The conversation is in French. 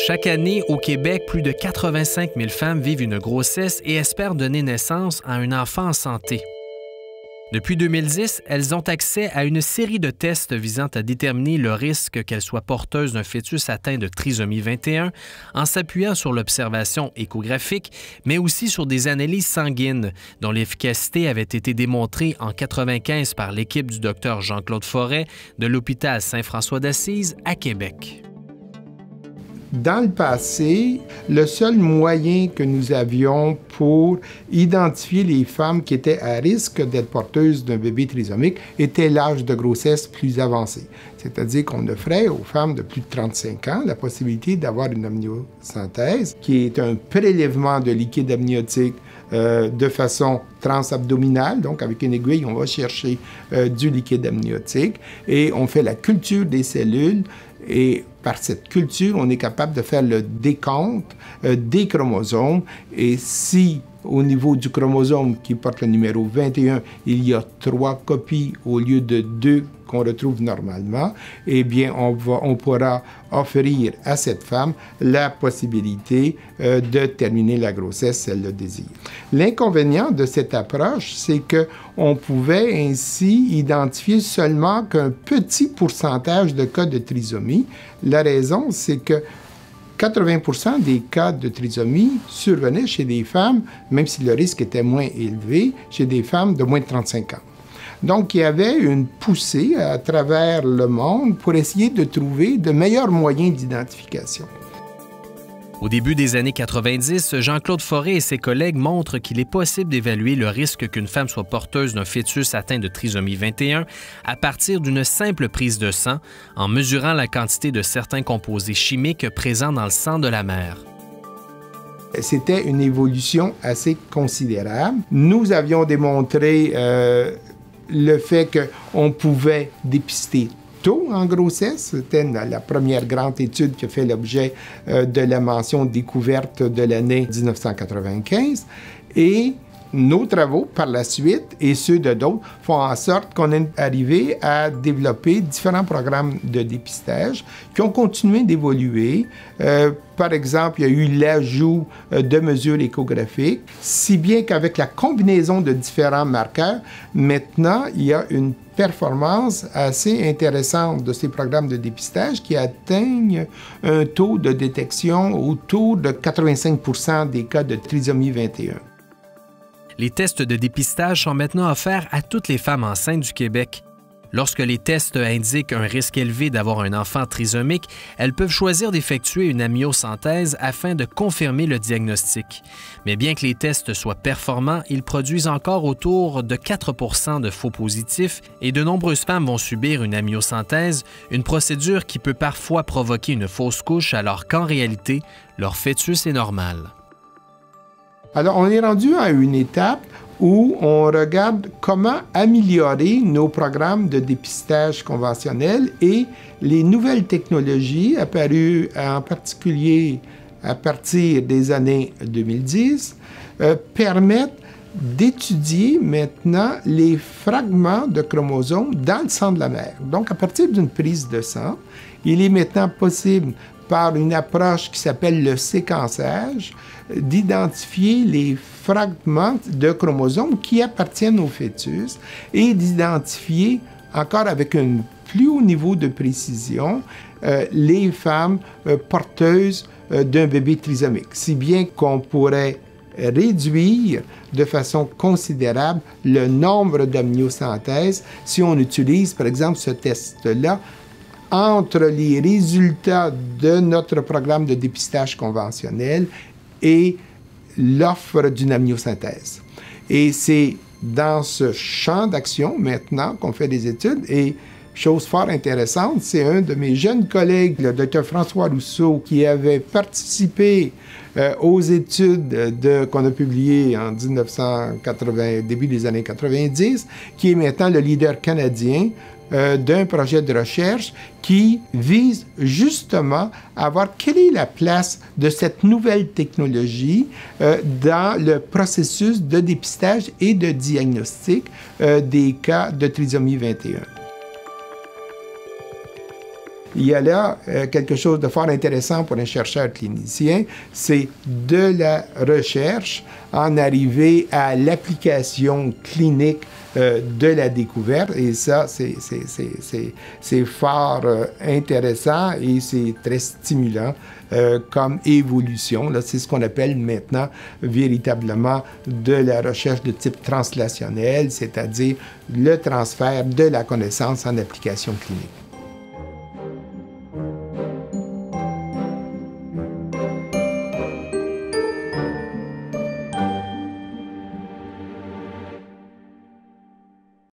Chaque année, au Québec, plus de 85 000 femmes vivent une grossesse et espèrent donner naissance à un enfant en santé. Depuis 2010, elles ont accès à une série de tests visant à déterminer le risque qu'elles soient porteuses d'un fœtus atteint de trisomie 21 en s'appuyant sur l'observation échographique, mais aussi sur des analyses sanguines dont l'efficacité avait été démontrée en 1995 par l'équipe du Dr Jean-Claude Forêt de l'hôpital Saint-François d'Assise à Québec. Dans le passé, le seul moyen que nous avions pour identifier les femmes qui étaient à risque d'être porteuses d'un bébé trisomique était l'âge de grossesse plus avancé. C'est-à-dire qu'on offrait aux femmes de plus de 35 ans la possibilité d'avoir une amniosynthèse, qui est un prélèvement de liquide amniotique de façon transabdominale, donc avec une aiguille, on va chercher du liquide amniotique et on fait la culture des cellules et par cette culture, on est capable de faire le décompte des chromosomes et si au niveau du chromosome qui porte le numéro 21, il y a 3 copies au lieu de 2 qu'on retrouve normalement, eh bien, on pourra offrir à cette femme la possibilité de terminer la grossesse si elle le désire. L'inconvénient de cette approche, c'est qu'on pouvait ainsi identifier seulement qu'un petit pourcentage de cas de trisomie. La raison, c'est que 80% des cas de trisomie survenaient chez des femmes, même si le risque était moins élevé, chez des femmes de moins de 35 ans. Donc, il y avait une poussée à travers le monde pour essayer de trouver de meilleurs moyens d'identification. Au début des années 90, Jean-Claude Forêt et ses collègues montrent qu'il est possible d'évaluer le risque qu'une femme soit porteuse d'un fœtus atteint de trisomie 21 à partir d'une simple prise de sang en mesurant la quantité de certains composés chimiques présents dans le sang de la mère. C'était une évolution assez considérable. Nous avions démontré le fait qu'on pouvait dépister tôt en grossesse. C'était la première grande étude qui a fait l'objet de la mention découverte de l'année 1995. Et nos travaux par la suite et ceux de d'autres font en sorte qu'on est arrivé à développer différents programmes de dépistage qui ont continué d'évoluer. Par exemple, il y a eu l'ajout de mesures échographiques, si bien qu'avec la combinaison de différents marqueurs, maintenant, il y a une performance assez intéressante de ces programmes de dépistage qui atteignent un taux de détection autour de 85% des cas de trisomie 21. Les tests de dépistage sont maintenant offerts à toutes les femmes enceintes du Québec. Lorsque les tests indiquent un risque élevé d'avoir un enfant trisomique, elles peuvent choisir d'effectuer une amniosynthèse afin de confirmer le diagnostic. Mais bien que les tests soient performants, ils produisent encore autour de 4 % de faux positifs et de nombreuses femmes vont subir une amniosynthèse, une procédure qui peut parfois provoquer une fausse couche alors qu'en réalité, leur fœtus est normal. Alors, on est rendu à une étape où on regarde comment améliorer nos programmes de dépistage conventionnels et les nouvelles technologies apparues en particulier à partir des années 2010 permettent d'étudier maintenant les fragments de chromosomes dans le sang de la mère. Donc, à partir d'une prise de sang, il est maintenant possible, par une approche qui s'appelle le séquençage, d'identifier les fragments de chromosomes qui appartiennent au fœtus et d'identifier, encore avec un plus haut niveau de précision, les femmes porteuses d'un bébé trisomique, si bien qu'on pourrait réduire de façon considérable le nombre d'amniosynthèses si on utilise, par exemple, ce test-là entre les résultats de notre programme de dépistage conventionnel et l'offre d'une amniosynthèse. Et c'est dans ce champ d'action maintenant qu'on fait des études et chose fort intéressante, c'est un de mes jeunes collègues, le Dr François Rousseau, qui avait participé aux études qu'on a publiées en 1980, début des années 90, qui est maintenant le leader canadien d'un projet de recherche qui vise justement à voir quelle est la place de cette nouvelle technologie dans le processus de dépistage et de diagnostic des cas de trisomie 21. il y a là quelque chose de fort intéressant pour un chercheur clinicien, c'est de la recherche en arriver à l'application clinique de la découverte. Et ça, c'est fort intéressant et c'est très stimulant comme évolution. Là, c'est ce qu'on appelle maintenant véritablement de la recherche de type translationnel, c'est-à-dire le transfert de la connaissance en application clinique.